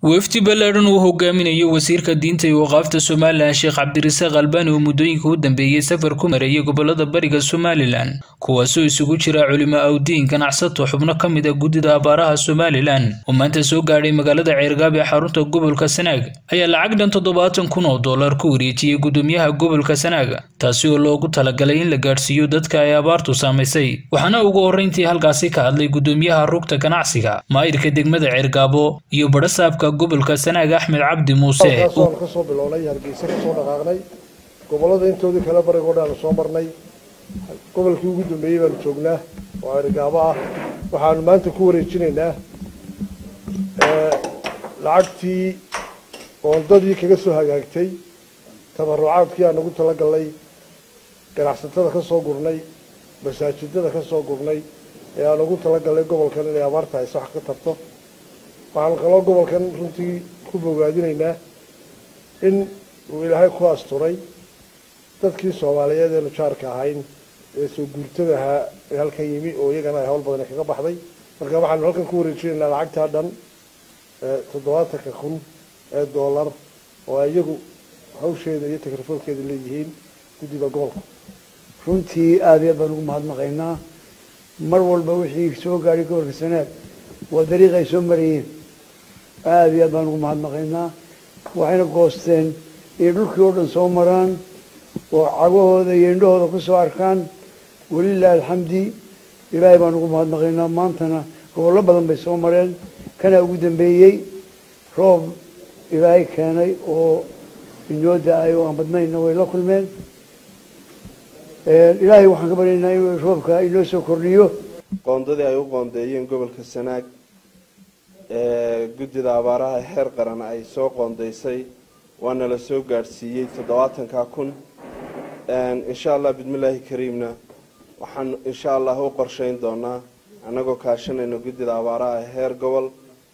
وفد بلادن uu hogaaminayo wasiirka diinta iyo waqaafta Soomaaliland Sheekh Cabdirasaaq Albani oo muddooyinka u dambeeyay safar ku mareeyay gobolada bariga Soomaaliland kuwaas oo isugu jira culimo awdiin ganacsato xubno kamid ah gudida abaaraha Soomaaliland oo maanta soo gaaray magaalada Ceergaab ee xarunta gobolka Sanaag ayaa lacag dhan $70,000 ku wareejiyay gudoomiyaha gobolka Sanaag taasi oo loogu talagalay in la gaarsiiyo dadka ay abaartu saameysay waxaana ugu horeyntii halkaasi ka hadlay gudoomiyaha rugta ganacsiga maayirka degmada Ceergaab iyo barasaabka gobolka Sanaag Axmed Cabdi Muuse oo ka soo bilownay Hargeysa ka soo dhaqaaqnay gobolada intoodii kala barigoodaan soo marnay gobolkii ugu dambeeyay baan joognaa oo Ceergaab ah waxaan maanta ku wareejinaynaa lacagtii qoondadii kaga soo hagaagtay tabarucaadkii aan ugu talagalay ganacsatada ka soo gurnay masaajidada ka soo gurnay ee aan ugu talagalay gobolkan inay abaarta ay sax ka tarto waxaan kaloo gobolkan runtii ku bogaadinaynaa in uu Ilaahay ku asturay dadkii Soomaaliyeed ee jaarka ahayn ee soo guurtada halkan yimi oo iyagana ay hawl badan kaga baxday marka waxaan halkan ku wareejinaynaa lacagta dhan $70,000 oo iyagu hawsheeda iyo takrifalkeeda leeyihiin guddiga gobolka runtii aad iyo baan ugu mahadnaqaynaa mar walba wixii soo gaaray gobolka Sanaag waa dariiq ay soo marayeen aad iyo baan ugu mahadnaqaynaa waxayna goosteen in dhulkii oo dhan soo maraan oo cagahooda iyo indhahooda ku soo arkaan walillahi alxamdi ilaahay baan ugu mahadnaqaynaa maantana gobollo badan bay soo mareen kana ugu dambeeyay roob ilaahay keenay oo inoo da'ay oo aan badnayna way la kulmeen ilaahay waxaan ka baryaynaa inuu roobka inoo soo kordhiyo qoondadii ay u qoondeeyeen gobolka Sanaag gudida abaaraha heer qaran ay soo qoondeysay waana la soo gaarsiiyay $70,000 insha Allah bismillaahi kariimna waxaan insha Allah u qorsheyn doonaa anagoo kaashanayna gudida abaaraha heer gobol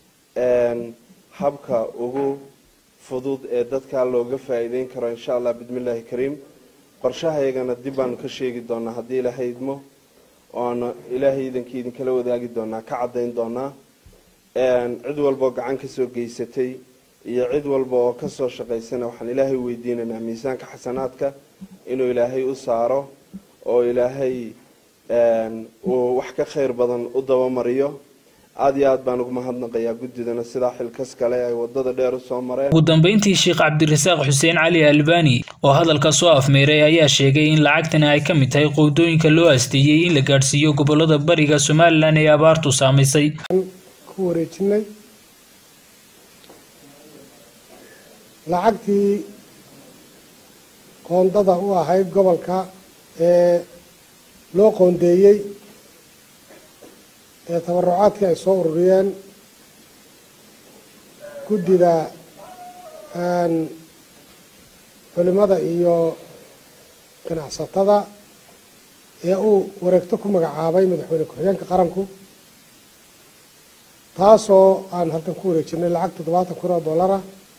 habka ugu fudud ee dadka looga faa'iideyn karo insha Allah bismillaahi kariim qorshahayagana dib baan ka sheegi doonaa hadii Ilaahay idmo oo Ilaahay idin kala wadaagi doonaa ka cadeyn doonaa cid walba gacan ka soo geysatay iyo cid walba oo ka soo shaqeysana waxaan Ilaahay weydiinaynaa miisaanka xasanaadka inuu Ilaahay u saaro oo Ilaahay oo wax ka khayr badan u daba mariyo aad iyo aad baan ugu mahadnaqayaa gudidana sida xilkas kale ay wadada dheer u soo mareen ugu dambeyntii Sheekh Cabdirasaaq Xuseen Cali Albani oo hadalka soo afmeeray ayaa sheegay in lacagtan ay ka mid tahay qoodooyinka loo asteeyay in la gaarsiiyo gobolada bariga Soomaaliland ee abaartu saameysay ku wareejinay lacagtii qoondada u ahayd gobolka ee loo qoondeeyay ee tabarucaadka ay soo ururiyeen gudida culimada iyo ganacsatada ee uu wareegto ku magacaabay madaxweyne ku-xigeenka qaranku taasoo aan halkan ku wareejinay lacag $70,000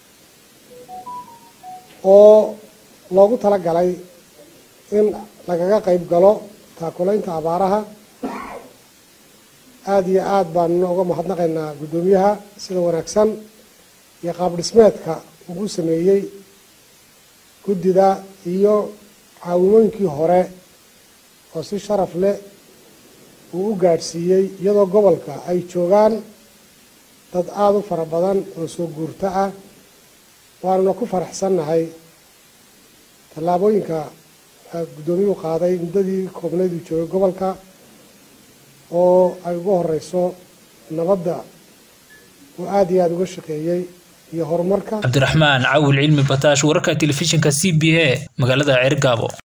oo loogu talagalay in lagaga qayb galo taakulaynta abaaraha aad iyo aad baan uga mahadnaqaynaa gudoomiyaha sida wanaagsan iyo qaab dhismeedka uu sameeyay gudida iyo caawimooyinkii hore oo si sharaf leh uu u gaarsiiyay iyadoo gobolka ay joogaan dad aad u fara badan oo soo guurta ah waana ku faraxsanahay tallaabooyinka gudoomiyuhu qaaday muddadii koobnayd uu joogay gobolka oo ay ugu horeyso nabadda oo aad iyo aad uga shaqeeyay iyo horumarka Cabdiraxmaan Cawil Cilmi Bataash wararka telefishinka CBA magaalada Ceergaab